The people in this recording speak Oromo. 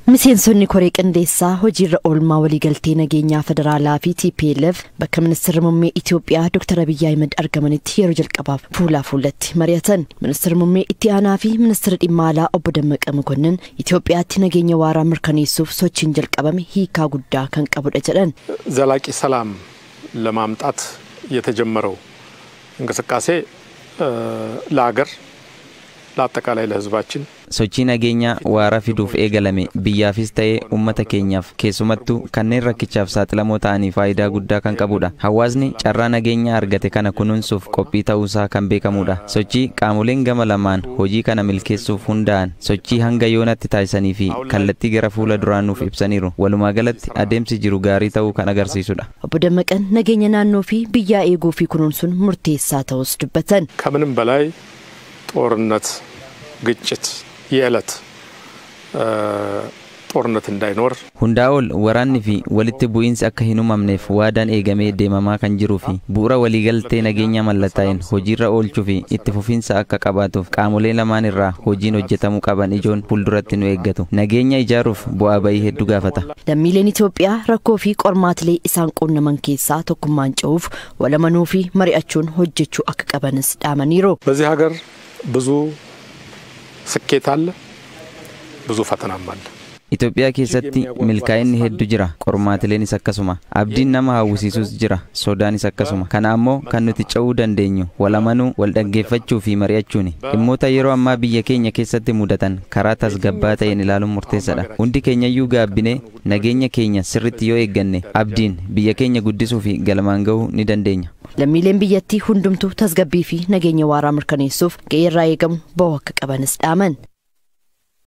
Miseensonni koree qindeessaa hojiirra oolmaa waliigaltee nageenyaa federaalaa fi TPLF bakka ministeerri muummee Itoophiyaa Dr. Abiy Ahmed argamanitti yeroo jalqabaaf fuula fuulatti mari'atan. Ministeerri muummee itti aanaa fi ministeerri dhimma alaa obbo Dammaqa Mokonnin Itoophiyaatti nageenya waaraa mirkaneessuuf sochiin jalqabame hiikaa guddaa kan qabudha jedhan. ዘላቂ ሰላም ለማምጣት የተጀመረው እንቅስቃሴ ለሀገር ለአጠቃላይ ለህዝባችን sochii nageenya waaraa fiduuf eegalame biyyaafis ta'ee uummata keenyaaf keessumattuu kanneen rakkichaaf saaxilamoo ta'anii faayidaa guddaa kan qabudha. Hawaasni carraa nageenya argate kana kunuunsuuf qophii ta'uusaa kan beekamudha. Sochii qaamoleen gama lamaan hojii kana milkeessuuf hundaa'an sochii hanga yoonatti taasisanii fi kallattii gara fuula duraanuuf ibsaniiru. Walumaa galatti adeemsi jiru gaarii ta'uu kan agarsiisudha. Obbo Dammaqan nageenya naannoo fi biyyaa eeguu fi kunuunsuun murteessaa ta'us dubbatan. ከምንም በላይ ጦርነት ግጭት የዕለት ጦርነት እንዳይኖር hundaa'ol waraanni fi walitti bu'iinsi akka hin uumamneef waadaan eegamee deemamaa kan jiruu fi bu'uura waliigaltee nageenya mallattaa'een hojiirra oolchuu fi itti fufiinsa akka qabaatuuf qaamolee lamaan irraa hojiin hojjetamuu qaban ijoon fuulduratti nu eeggatu. Nageenya ijaaruuf bu'aa bayii hedduu gaafata. Lammiileen Itoophiyaa rakkoo fi qormaatilee isaan qunnaman keessaa tokkummaan ce'uuf walamanuu fi mari'achuun hojjechuu akka qabanis dhaamaniiru. በዚህ ሀገር ብዙ ስኬት አለ ብዙ ፈተናም አለ. Itoophiyaa keessatti milkaa'inni hedduu jira, qormaatileen akkasuma, abdiin nama hawwisiisus jira, sodaanis akkasuma. Kana ammoo kan nuti ce'uu dandeenyu walamanuu wal dhaggeeffachuu fi mari'achuuni. Dhimmoota yeroo ammaa biyya keenya keessatti mudatan karaa tasgabbaa ta'een ilaaluun murteessaadha. Hundi keenyayyuu gaabbinee nageenya keenya sirriitti yoo eegganne abdiin biyya keenya guddisuu fi galmaan gahuu ni dandeenya. Lammiileen biyyattii hundumtuu tasgabbii fi nageenya waaraa mirkaneessuuf ga'ee irraa eegamu ba'uu akka qabanis dhaaman.